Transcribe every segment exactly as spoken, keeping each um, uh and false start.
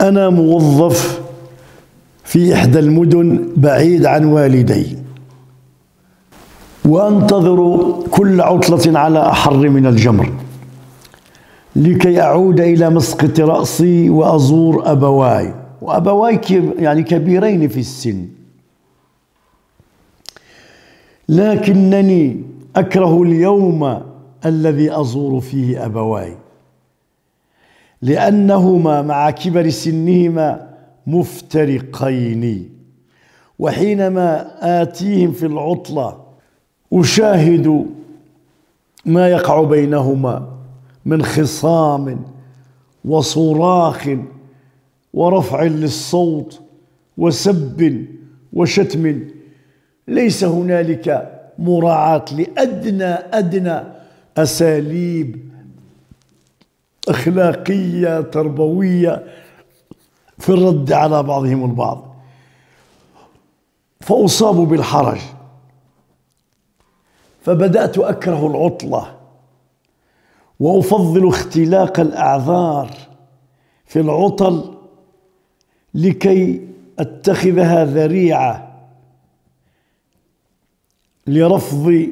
أنا موظف في إحدى المدن بعيد عن والدي، وأنتظر كل عطلة على أحر من الجمر لكي أعود إلى مسقط رأسي وأزور أبواي، وأبواي يعني كبيرين في السن، لكنني أكره اليوم الذي أزور فيه أبواي، لأنهما مع كبر سنهما مفترقين، وحينما آتيهم في العطلة أشاهد ما يقع بينهما من خصام وصراخ ورفع للصوت وسب وشتم، ليس هنالك مراعاة لأدنى أدنى أساليب أخلاقية تربوية في الرد على بعضهم البعض، فأصاب بالحرج، فبدأت أكره العطلة وأفضل اختلاق الأعذار في العطل لكي أتخذها ذريعة لرفض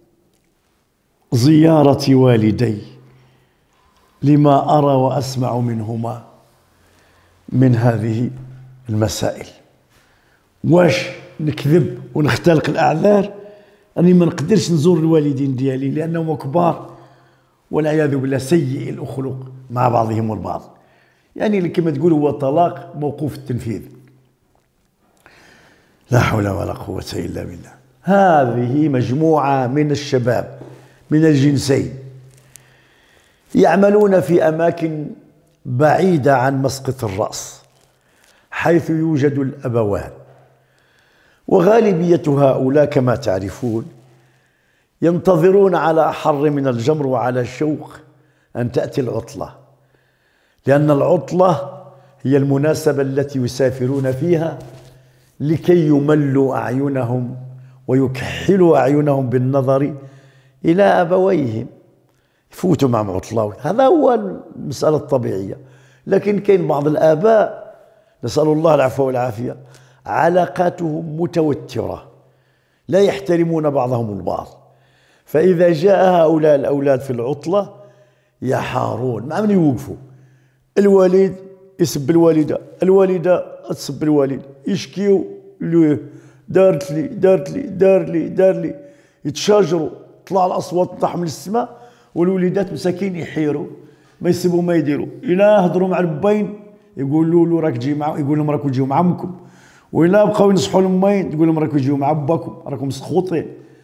زيارة والدي لما أرى وأسمع منهما من هذه المسائل. واش نكذب ونختلق الأعذار؟ أني ما نقدرش نزور الوالدين ديالي لأنهم كبار والعياذ بالله سيء الأخلاق مع بعضهم البعض، يعني كما تقول هو طلاق موقوف التنفيذ. لا حول ولا قوة إلا بالله. هذه مجموعة من الشباب من الجنسين يعملون في أماكن بعيدة عن مسقط الرأس حيث يوجد الأبوان، وغالبية هؤلاء كما تعرفون ينتظرون على أحر من الجمر وعلى شوق أن تأتي العطلة، لأن العطلة هي المناسبة التي يسافرون فيها لكي يملوا أعينهم ويكحلوا أعينهم بالنظر إلى أبويهم، يفوتوا معهم عطلة. هذا هو المسألة الطبيعية. لكن كاين بعض الآباء نسأل الله العفو والعافية علاقاتهم متوترة، لا يحترمون بعضهم البعض، فإذا جاء هؤلاء الأولاد في العطلة يحارون مع من يوقفوا، الوالد يسب الوالدة، الوالدة تسب الوالد، يشكيوا له دارت لي دارت لي دار لي دار لي، يتشاجروا، طلع الأصوات طاح من السماء، والوليدات مساكين يحيروا ما يسيبوا ما يديروا، إلا هضروا مع البين يقولوا له راك تجي مع، يقول لهم راكم تجيو مع امكم، وإلا بقاو ينصحوا الامين تقول لهم راكم تجيو مع باكم راكم مسخوطين،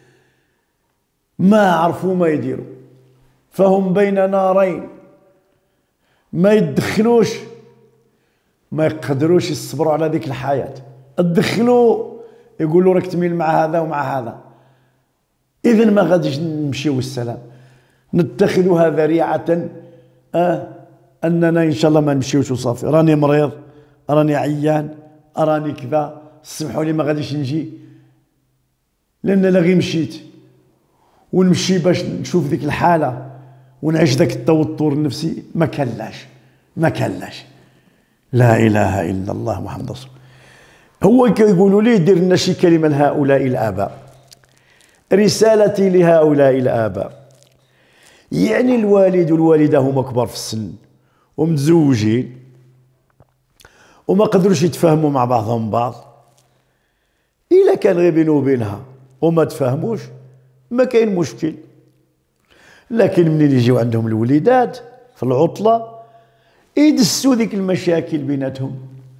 ما عرفوا ما يديروا، فهم بين نارين، ما يدخلوش ما يقدروش يصبروا على ذيك الحياة، تدخلوا يقولوا راك تميل مع هذا ومع هذا، إذن ما غاديش نمشيو السلام، نتخذها ذريعة آه أننا إن شاء الله ما نمشيوش وصافي، راني مريض، راني عيان، راني كذا، سمحوا لي ما غاديش نجي، لأن لا غير مشيت ونمشي باش نشوف ذيك الحالة ونعيش ذاك التوتر النفسي، ما كلاش ما كلاش. لا إله إلا الله محمد رسول الله. هو كيقولوا لي دير لنا شي كلمة لهؤلاء الآباء. رسالتي لهؤلاء الآباء، يعني الوالد والوالدة هما كبار في السن ومتزوجين وما قدروش يتفاهموا مع بعضهم بعض، إلا كان غير بينه وبينها وما تفاهموش ما كاين مشكل، لكن منين يجيو عندهم الوليدات في العطلة يدسوا ذيك المشاكل بيناتهم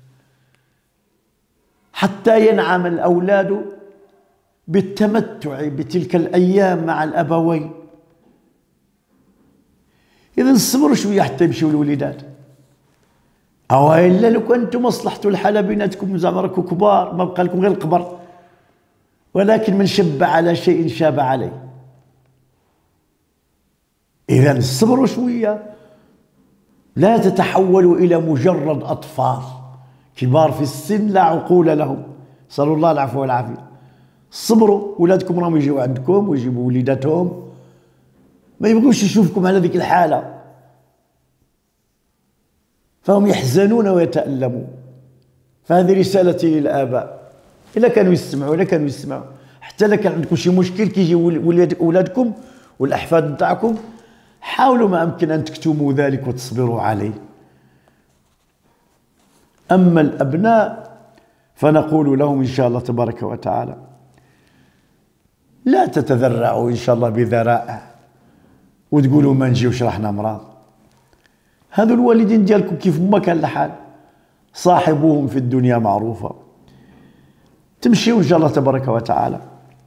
حتى ينعم الأولاد بالتمتع بتلك الأيام مع الأبوين. إذا صبروا شوية حتى يمشيو الوليدات، أو إلا لو كنتم مصلحتوا الحالة بيناتكم زعما راكم كبار ما بقى لكم غير القبر، ولكن من شب على شيء شاب عليه. إذا صبروا شوية، لا تتحولوا إلى مجرد أطفال كبار في السن لا عقول لهم، نسأل الله العفو والعافية. صبروا، ولادكم راهم يجيو عندكم ويجيبوا وليداتهم، ما يبغوش يشوفكم على ذيك الحالة، فهم يحزنون ويتألمون. فهذه رسالتي للآباء، إلا كانوا يستمعوا إلا كانوا يسمعوا، حتى إلا كان عندكم شي مشكل كيجي ولادكم والأحفاد نتاعكم، حاولوا ما أمكن أن تكتموا ذلك وتصبروا عليه. أما الأبناء فنقول لهم إن شاء الله تبارك وتعالى لا تتذرعوا إن شاء الله بذرائع وتقولوا ما نجيوش راحنا مرض. هذو الوالدين ديالكم كيف ما كان الحال صاحبوهم في الدنيا معروفة، تمشيوا إن شاء الله تبارك وتعالى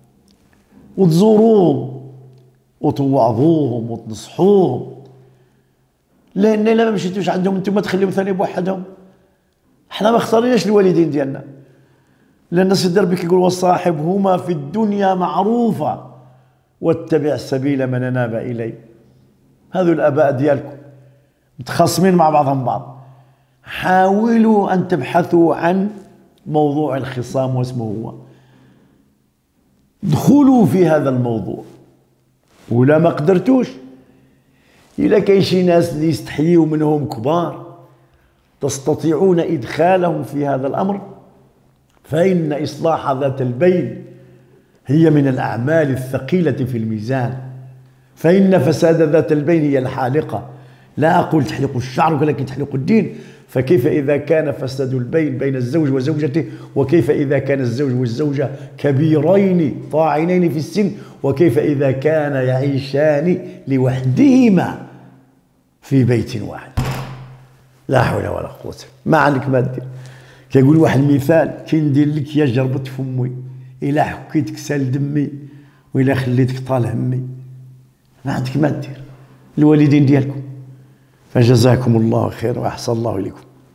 وتزوروهم وتوعظوهم وتنصحوهم، لأن إلا ما مشيتوش عندهم انتم تخليهم ثاني بوحدهم. احنا ما اختاريناش الوالدين ديالنا، لأن سيدي ربي كيقول وصاحبهما في الدنيا معروفة واتبع سبيل من أناب إلي. هذو الآباء ديالكم متخاصمين مع بعضهم بعض، حاولوا أن تبحثوا عن موضوع الخصام واسمه هو، دخلوا في هذا الموضوع. ولا ما قدرتوش، إلا كاين شي ناس اللي يستحيوا منهم كبار تستطيعون إدخالهم في هذا الأمر، فإن إصلاح ذات البين هي من الأعمال الثقيلة في الميزان. فإن فساد ذات البين هي الحالقة، لا أقول تحلق الشعر ولكن تحلق الدين. فكيف إذا كان فساد البين بين الزوج وزوجته، وكيف إذا كان الزوج والزوجة كبيرين طاعنين في السن، وكيف إذا كان يعيشان لوحدهما في بيت واحد. لا حول ولا قوة، ما عندك ما دير. كيقول واحد المثال، كي ندير لك يا جربت فمي إلا حكيتك سال دمي وإلا خليتك طال همي، ما عندك ما دير. الوالدين ديالكم، فجزاكم الله خير وأحسن الله إليكم.